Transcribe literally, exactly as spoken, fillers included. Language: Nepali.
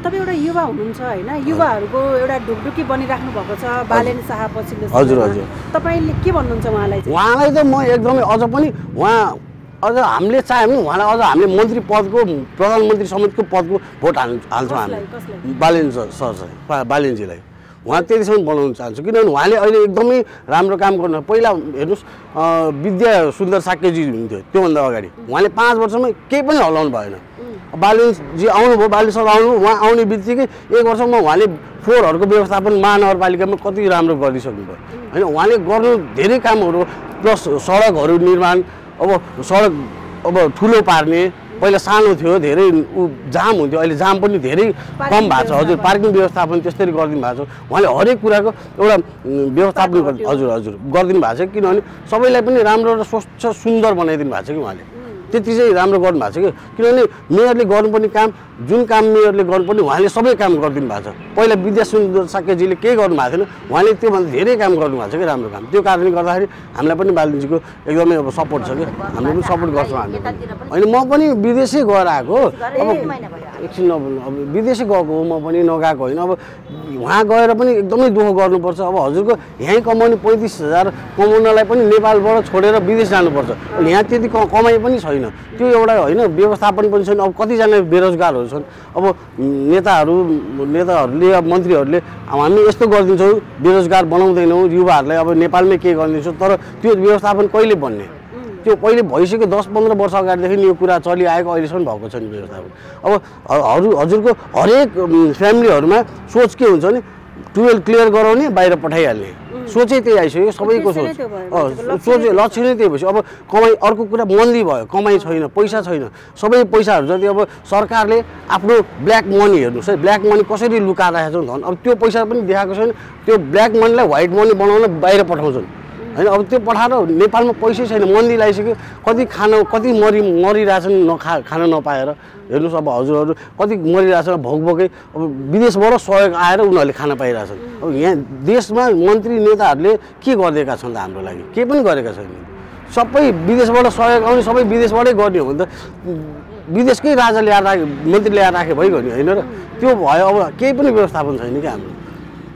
तपाईँ एउटा युवा हुनुहुन्छ होइन, युवाहरूको एउटा ढुकढुकी बनिराख्नु भएको छ बालेन शाह पछिल्लो समयमा। हजुर हजुर तपाईँले के भन्नुहुन्छ उहाँलाई चाहिँ? उहाँलाई त म एकदमै अझ पनि उहाँ अझ हामीले चाह्यो भने उहाँलाई अझ हामीले मन्त्री पदको प्रधानमन्त्री समेतको पदको भोट हाल्नु हाल्छौँ हामी बालेन सर चाहिँ बालेनजीलाई उहाँ त्यतिसम्म बनाउन चाहन्छु। किनभने उहाँले अहिले एकदमै राम्रो काम गर्नु। पहिला हेर्नुहोस् विद्या सुन्दर साक्यजी हुन्थ्यो, त्योभन्दा अगाडि उहाँले पाँच वर्षमा केही पनि हल्लाउनु भएन। बालेनजी आउनुभयो, बालेन सर आउनुभयो, उहाँ आउने बित्तिकै एक वर्षमा उहाँले फोहोरहरूको व्यवस्थापन महानगरपालिकामा कति राम्रो गरिसक्नु भयो होइन। उहाँले गर्नु धेरै कामहरू प्लस सडकहरू निर्माण, अब सडक अब ठुलो पार्ने, पहिला सानो थियो धेरै जाम हुन्थ्यो, अहिले जाम पनि धेरै कम भएको छ। हजुर पार्किङ व्यवस्थापन त्यसरी गरिदिनु भएको छ उहाँले, हरेक कुराको एउटा व्यवस्थापन हजुर हजुर गरिदिनु भएको छ। किनभने सबैलाई पनि राम्रो र स्वच्छ सुन्दर बनाइदिनु भएको छ कि उहाँले, त्यति चाहिँ राम्रो गर्नु भएको छ कि। किनभने मेयरले गर्नुपर्ने काम जुन काम मेयरले गर्नुपर्ने उहाँले सबै काम गरिदिनु भएको छ। पहिला विद्या सुन्दर साक्यजीले केही गर्नु भएको थिएन, उहाँले त्योभन्दा धेरै काम गर्नु भएको छ कि राम्रो काम। त्यो कारणले गर्दाखेरि हामीलाई पनि बालेनजीको एकदमै अब सपोर्ट छ कि, हामीले पनि सपोर्ट गर्छौँ हामी। होइन म पनि विदेशै गएर आएको, अब एकछिन नबोल्नु, अब विदेशै गएको हो, म पनि नगएको होइन। अब उहाँ गएर पनि एकदमै दुःख गर्नुपर्छ। अब हजुरको यहीँ कमाउने पैँतिस हजार कमाउनलाई पनि नेपालबाट छोडेर विदेश जानुपर्छ। यहाँ त्यति कमाइ पनि छैन, त्यो एउटा होइन व्यवस्थापन पनि छैन। अब कतिजना बेरोजगारहरू छन्। अब नेताहरू नेताहरूले अब मन्त्रीहरूले हामी यस्तो गरिदिन्छौँ, बेरोजगार बनाउँदैनौँ युवाहरूलाई, अब नेपालमै के गरिदिन्छौँ, तर त्यो व्यवस्थापन कहिले बन्ने? त्यो पहिले भइसक्यो, दस पन्ध्र वर्ष अगाडिदेखि यो कुरा चलिआएको, अहिलेसम्म भएको छ नि व्यवस्थापन। अब हजुर हजुरको हरेक फ्यामिलीहरूमा सोच के हुन्छ नि, टुवेल्भ क्लियर गराउने बाहिर पठाइहाल्ने सोचै त्यही आइसक्यो सबैको सोच। सोच लक्ष्य नै त्यही भएपछि अब कमाइ, अर्को कुरा मन्दी भयो, कमाइ छैन, पैसा छैन। सबै पैसाहरू जति अब सरकारले आफ्नो ब्ल्याक मनी हेर्नुहोस् है, ब्ल्याक मनी कसरी लुकाएर राखेको छ धन, अब त्यो पैसा पनि देखाएको छैन। त्यो ब्ल्याक मनीलाई व्हाइट मनी बनाउन बाहिर पठाउँछन् होइन। अब त्यो पठाएर नेपालमा पैसै छैन, मन्दी लगाइसक्यो, कति खान कति मरि मरिरहेछन् नखा खान नपाएर। हेर्नुहोस् अब हजुरहरू कति मरिरहेछन् भोक भोकै, अब विदेशबाट सहयोग आएर उनीहरूले खान पाइरहेछन्। अब यहाँ देशमा मन्त्री नेताहरूले के गरिदिएका छन् त हाम्रो लागि? केही पनि गरेका छैन। सबै विदेशबाट सहयोग आउने, सबै विदेशबाटै गर्ने हो भने त विदेशकै राजा ल्याएर राखे, मन्त्री ल्याएर राखे भइगयो नि होइन र? त्यो भयो, अब केही पनि व्यवस्थापन छैन क्या हाम्रो।